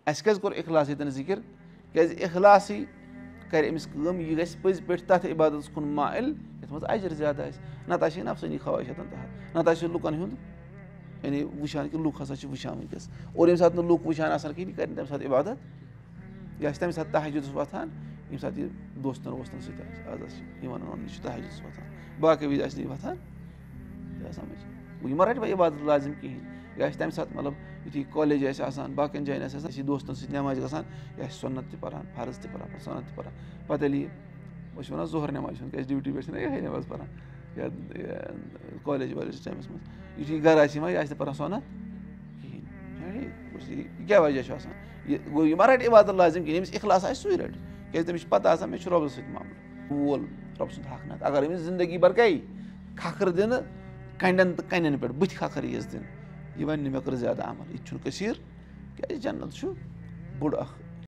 اَسہِ کیازِ کوٚر اِخلاص ییٚتٮ۪ن ذِکِر کیازِ اِخلاصٕے کَرِ أمِس کٲم یہِ گژھِ پٔزۍ پٲٹھۍ تَتھ عبادتَس کُن مائل یَتھ منٛز اجر زیادٕ آسہِ نَتہٕ آسہِ نفسٲنی خواہِشاتَن تحت نَتہٕ آسہِ لُکَن ہُنٛد یعنی وٕچھان کہِ لُکھ ہسا چھِ وٕچھان وٕنکیٚس اور ییٚمہِ ساتہٕ نہٕ لُکھ وٕچھان آسان کِہیٖنۍ یہِ کَرِ نہٕ تَمہِ ساتہٕ عبادت یہِ آسہِ تَمہِ ساتہٕ تہجُدَس وۄتھان ییٚمہِ ساتہٕ یہِ دوستَن ووستَن سۭتۍ آسہِ آز آسہِ یِوان وَنان یہِ چھُ تہجُدَس وۄتھان باقٕے وِزِ آسہِ نہٕ یہِ وۄتھان تہِ سَمٕجھ وۄنۍ یہِ ما رَٹہِ وۄنۍ عبادت لازِم کِہیٖنۍ یہِ آسہِ تَمہِ ساتہٕ مطلب یُتھُے کالیج آسہِ آسان باقٕیَن جایَن آسہِ آسان یہِ چھِ دوستَن سۭتۍ نٮ۪مازِ گژھان یہِ آسہِ سُنت تہِ پَران فرض تہِ پَران سُنت تہِ پَران پَتہٕ ییٚلہِ یہِ أسۍ چھِ وَنان ظہر نٮ۪ماز چھِ کیازِ ڈیوٗٹی پٮ۪ٹھ چھِنہ یِہوٚے نٮ۪ماز پَران یا کالیج وایلیج ٹایمَس منٛز یُتھُے یہِ گَرٕ آسہِ یِوان یہِ آسہِ نہٕ پَران سُنت کِہیٖنۍ یہِ کیٛاہ وجہ چھُ آسان یہِ گوٚو یہِ ما رَٹہِ عبادت لازِم کِہیٖنۍ ییٚمِس اِخلاص آسہِ سُے رَٹہِ کیازِ تٔمِس چھِ پَتہ آسان مےٚ چھُ رۄبَس سۭتۍ معاملہٕ وول رۄبہٕ سُنٛد حق نَتہٕ اگر أمِس زندگی بھر گٔے کھکھٕر دِنہٕ کَنڈٮ۪ن تہٕ کَنٮ۪ن پٮ۪ٹھ بٕتھِ کھکھٕر یِیَس دِنہٕ یہِ وَنہِ نہٕ مےٚ کٔر زیادٕ عمل یہِ تہِ چھُنہٕ کٔثیٖر کیازِ جنت چھُ بوٚڑ اکھ